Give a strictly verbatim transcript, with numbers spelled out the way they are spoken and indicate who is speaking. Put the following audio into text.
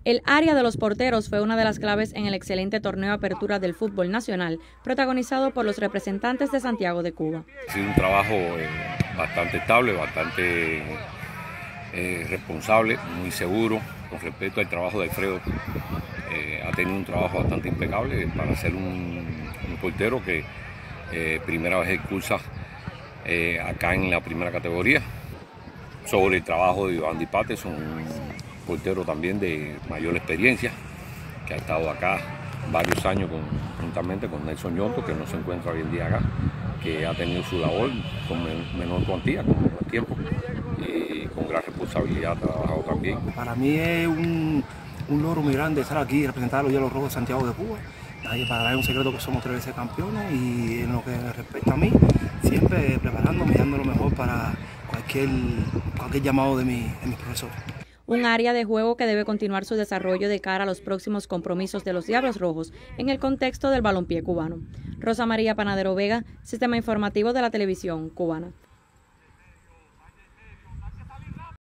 Speaker 1: El área de los porteros fue una de las claves en el excelente torneo de apertura del fútbol nacional, protagonizado por los representantes de Santiago de Cuba.
Speaker 2: Ha sido un trabajo eh, bastante estable, bastante eh, responsable, muy seguro. Con respecto al trabajo de Alfredo, eh, ha tenido un trabajo bastante impecable para ser un, un portero que eh, primera vez cursa eh, acá en la primera categoría. Sobre el trabajo de Iván Di Patterson, un portero también de mayor experiencia, que ha estado acá varios años con, juntamente con Nelson Ñonto, que no se encuentra hoy en día acá, que ha tenido su labor con menor cuantía, con menor tiempo, y con gran responsabilidad ha trabajado también.
Speaker 3: Para mí es un, un logro muy grande estar aquí y representar a los Hielos Rojos de Santiago de Cuba. Para dar un secreto que somos tres veces campeones, y en lo que respecta a mí, siempre preparándome y dando lo mejor para cualquier, cualquier llamado de, mi, de mis profesores.
Speaker 1: Un área de juego que debe continuar su desarrollo de cara a los próximos compromisos de los Diablos Rojos en el contexto del balompié cubano. Rosa María Panadero Vega, Sistema Informativo de la Televisión Cubana.